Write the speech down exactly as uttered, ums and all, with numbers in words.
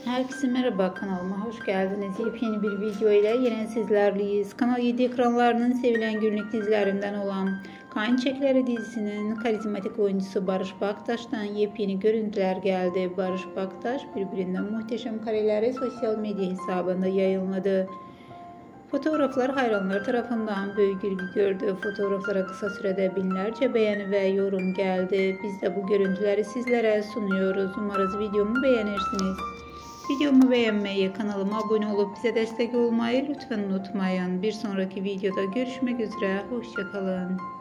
Herkese merhaba, kanalıma hoş geldiniz. Yepyeni bir video ile yine sizlerleyiz. Kanal yedi ekranlarının sevilen günlük dizilerinden olan Kayınçekleri dizisinin karizmatik oyuncusu Bariş Baktaş'tan yepyeni görüntüler geldi. Bariş Baktaş birbirinden muhteşem kareleri sosyal medya hesabında yayınladı. Fotoğraflar hayranlar tarafından büyük ilgi gördü. Fotoğraflara kısa sürede binlerce beğeni ve yorum geldi. Biz de bu görüntüleri sizlere sunuyoruz. Umarız videomu beğenirsiniz. Videomu beğenmeyi, kanalıma abone olup bize destek olmayı lütfen unutmayın. Bir sonraki videoda görüşmek üzere. Hoşça kalın.